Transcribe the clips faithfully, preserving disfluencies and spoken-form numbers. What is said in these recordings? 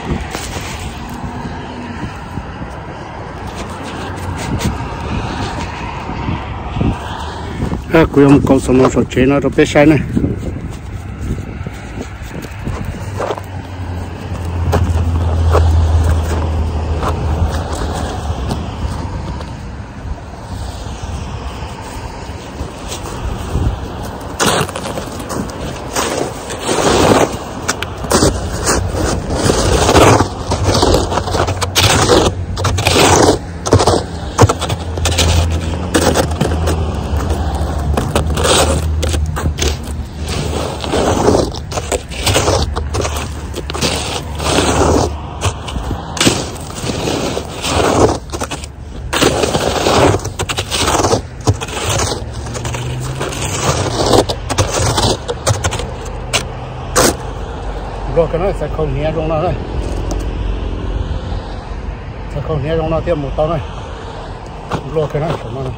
ha cứ ông câu số nó số chế nó rồi bé sai này rồi cái nó sẽ không nhẹ trong nó đây sẽ không nhẹ trong nó tiếp một tao này rồi cái nó của nó này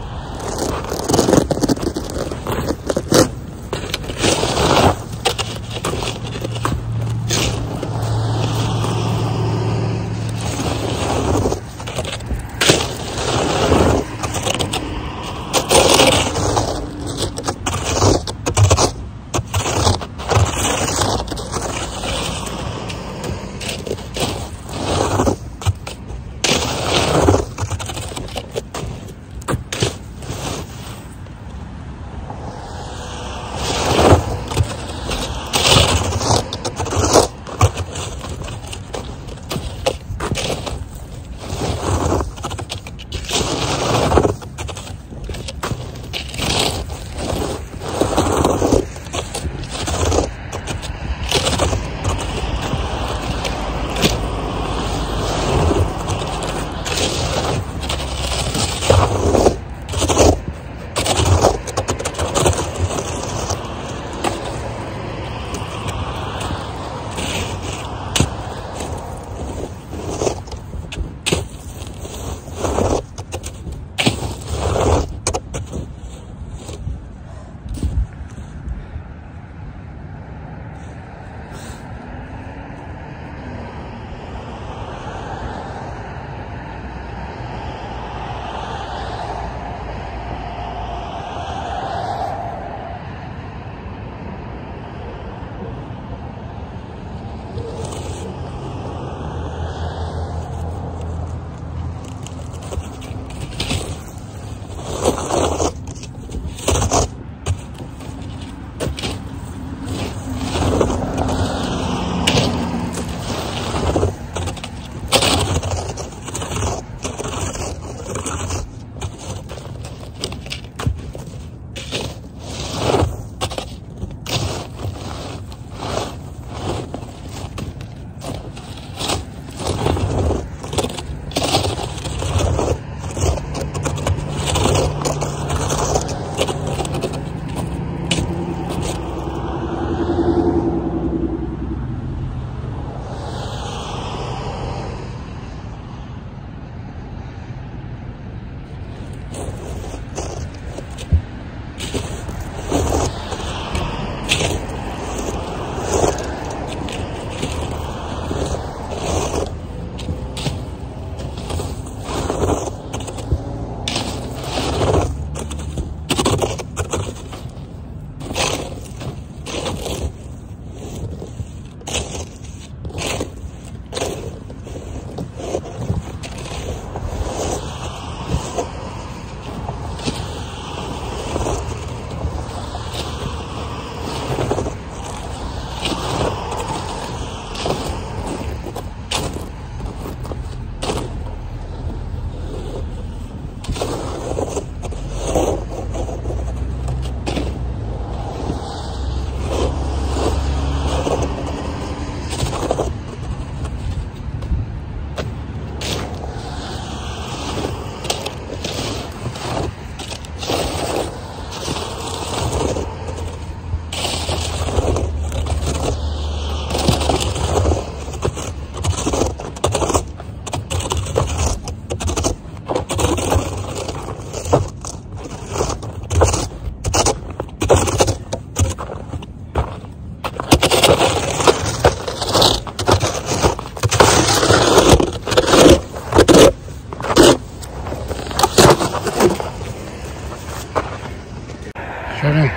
thế này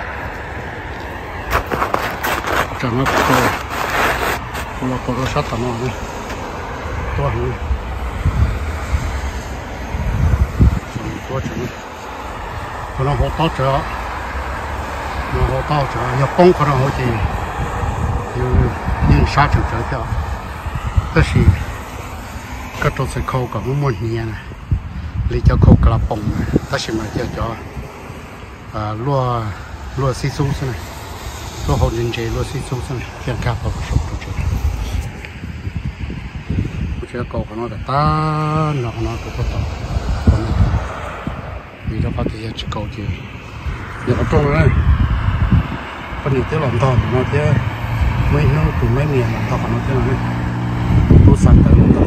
chẳng nó cô cô là cô nó sát tao nó này to hơn to chẳng cô nó hỗ tao trợ nó hỗ tao trợ nhập bông cô nó hỗ gì như những sát chẳng trợ theo đó là các trò sẽ khâu cả một môn nhẹ này lấy cho khâu cả bông này đó là mà cho cho à lúa lúa xí xú thế này lúa hậu nhân chế lúa xí xú thế này hiện cả vào số đồ chơi tôi chơi cầu của nó là ta nó nó cũng có tàu vì nó có thể chỉ cầu gì giờ nó trông này con nhiều tiếng làm to nó thế mấy nó cùng mấy miền làm to của nó thế này tôi sản tới nó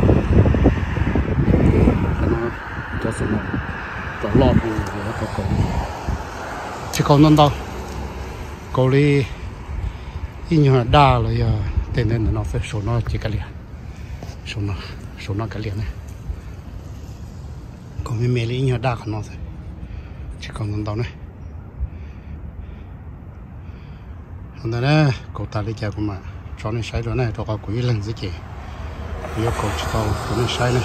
nó cho số nó cho lọt rồi nó có cầu chỉ cầu non đâu cầu đi ít nhiều đa rồi giờ tên nên nó phải số nó chỉ cái liền số nó số nó cái liền này còn mấy mấy ít nhiều đa của nó thôi chỉ cầu non đâu này hôm nay nè cầu ta lấy chè của mà cho nên sai rồi này cho cái quỷ lần gì chứ yêu cầu chỉ tao của nó sai này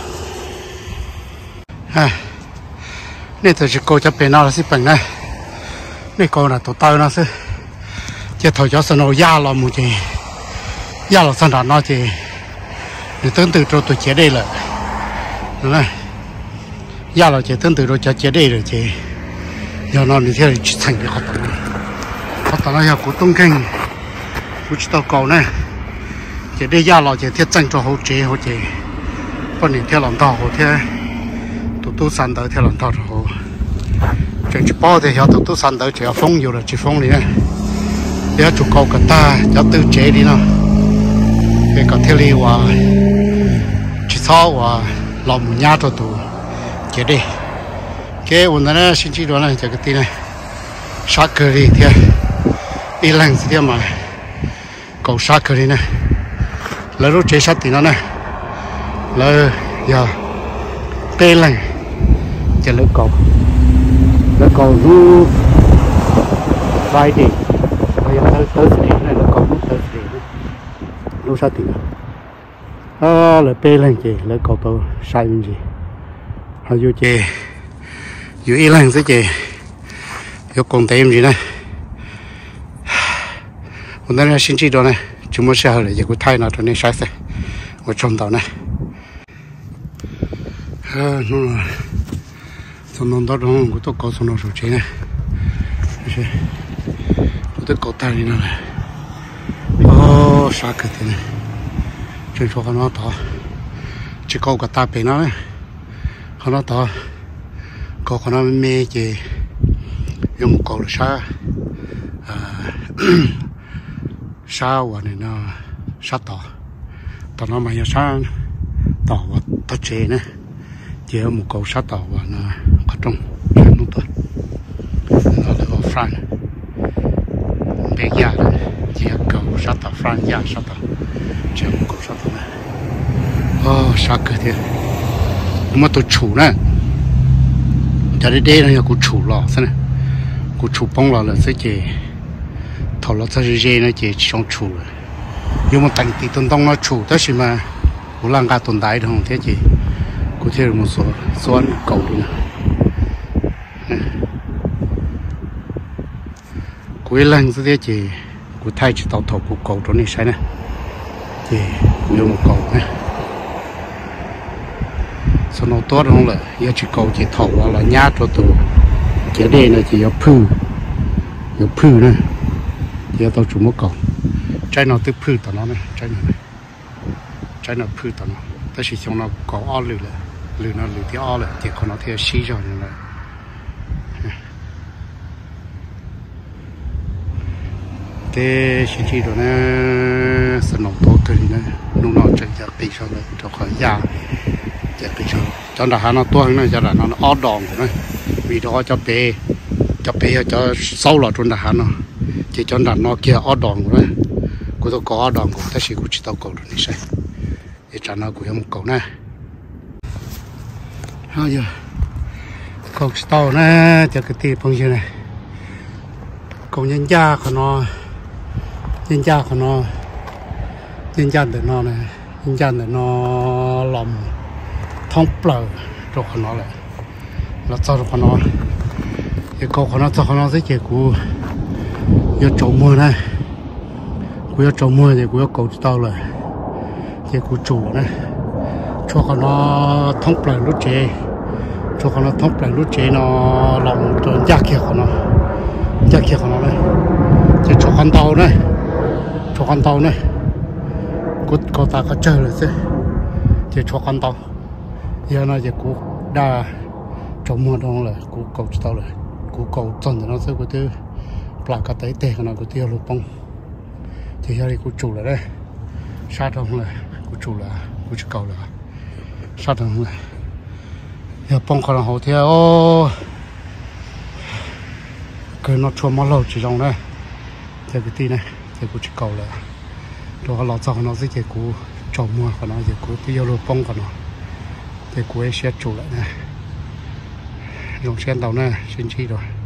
ha nên tôi chỉ cầu cho bên nào là xí bệnh này này cầu là tổ tao nó sẽ chỉ thôi cho nó già là một gì già là sản nó chỉ để tương tự cho tôi chế đây là này già là chỉ tương tự rồi cho chế đây rồi chỉ giờ nó như thế là chỉ thành cái hoạt động này hoạt động này của tung kinh của chỉ tao cầu này chỉ đây già là chỉ thiết tranh cho hỗ trợ hỗ trợ còn những theo làm tao hỗ trợ tụi tôi sản tới theo làm tao rồi chuyện chỉ bao thì hiểu tụi tôi sản tới chỉ là phong nhiều là chỉ phong này để chụp cầu cả ta cho tư chế đi nào để có theo li và chỉ sau và làm một nhà cho tụi chế đi cái vấn đề này xin chỉ đó này cho cái tin này sát cơ đi theo đi lần gì theo mà cầu sát cơ đi này lấy lúc chế sát thì nó này lấy giờ tê lần cho lấy cầu lấy cầu rú vai đi bây giờ tới tới gì này lấy cầu tới gì này lúc sát thì à lấy tê lần chị lấy cầu tôi sai gì họ vô chị vô ý lần gì chị vô còn tem gì này hôm nay là xin chỉ đó này chúng mới sẽ là cái thay nào cho nên sai sai ở trong tàu này à nó xong nó đó của tôi có xong nó rồi chế này tôi có tay đi này ô sao cái thế này trên chỗ nó to chỉ có cái ta bên nó này nó to có con nó mê chỉ dùng một cầu sa sa và này nó sa to to nó mà sa to và to chế này chỉ một cầu sa to và nó có trong sản nông thôn nó là ở Frank bé già chỉ cầu sa to Frank già sa to chỉ một cầu sa to này ô sa cái thế mà tôi chủ này giờ đây đây là của chủ lò thế này của chủ bông lò là sẽ chỉ thầu lò sẽ dễ nó chỉ trong chủ rồi nhưng mà thành tỷ tuần đông nó chủ đó chỉ mà của làng gà tồn tại không thế chỉ của thế là một số số ăn cầu đi nè cuối làng sẽ thế chỉ của thay chỉ tàu thầu của cầu đó này sai nè thì nhiều một cầu nè sau nó tốt không là giờ chỉ cầu chỉ thầu hoặc là nhát cho tụi cái đây là chỉ có phư có phư này chỉ tao chủ mất cầu trái nó tự phư tao nó này trái này trái nó phư tao nó ta chỉ xong nó có o lử là lử nó lử thì o là thì còn nó theo xí rồi là cái xí chi rồi nè sản phẩm tốt cái này lúc nào chạy ra bị sao này cho khỏi già chạy bị sao cho đã nó to hơn này cho là nó ó đòn của nó vì đó cho bé cho bé cho sâu là trong đã nó chỉ cho đã nó kia ó đòn của nó của tôi có ó đòn của ta chỉ của chỉ tao cầu được này sai để trả nó của một cầu này ha giờ cầu tàu này cho cái tiền phong như này cầu nhân gia của nó nhân gia của nó nhân gia để nó này nhân gia để nó làm thông bờ rồi của nó lại nó cho của nó cái cầu của nó cho của nó rất nhiều cú yêu trồng mưa này cú yêu trồng mưa thì cú yêu cầu tao rồi thì cú chủ này cho của nó thông bờ lúc chế cho con nó thông lại lúc chế nó lòng cho giá kia của nó giá kia của nó đây chỉ cho con tàu này cho con tàu này cút cô ta có chơi rồi chứ chỉ cho con tàu giờ nó chỉ cú đa trong mưa đông là cú cầu tàu rồi cú cầu chân thì nó sẽ có thứ lại cả tới tè của nó có tiêu lục bông thì giờ đi cú chủ lại đây sát đông là cú chủ là cú chỉ cầu là sát đông này giờ bông còn hậu theo cái nó chua máu lâu chỉ trong đây theo cái tí này thì cũng chỉ cầu là rồi nó cho nó sẽ chỉ cú trồng mua của nó chỉ cú tiêu lô bông của nó thì cú ấy sẽ chủ lại này dùng sen tàu này xin chi rồi